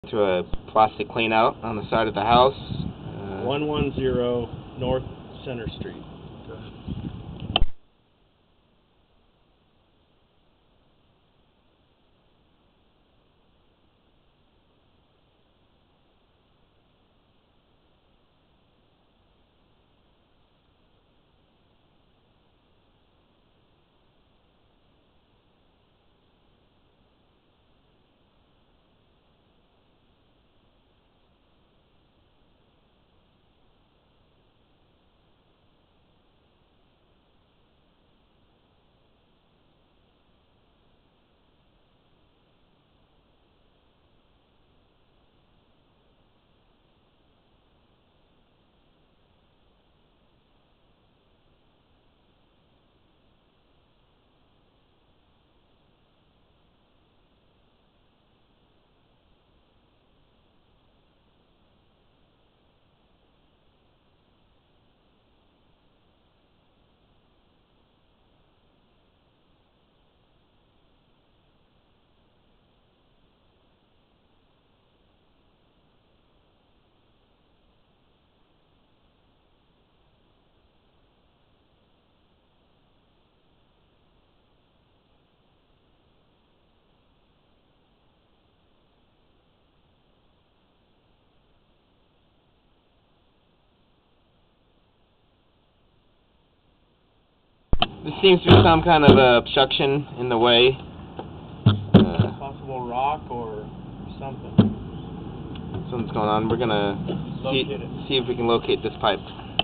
To a plastic clean out on the side of the house. 110 North Center Street. There seems to be some kind of obstruction in the way. Possible rock or something. Something's going on. We're gonna see if we can locate this pipe.